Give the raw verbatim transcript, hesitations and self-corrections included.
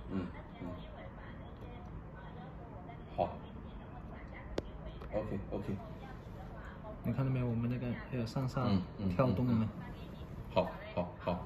嗯嗯。好。OK OK。 你看到没有？我们那个还有上下嗯嗯跳动的。 好好好。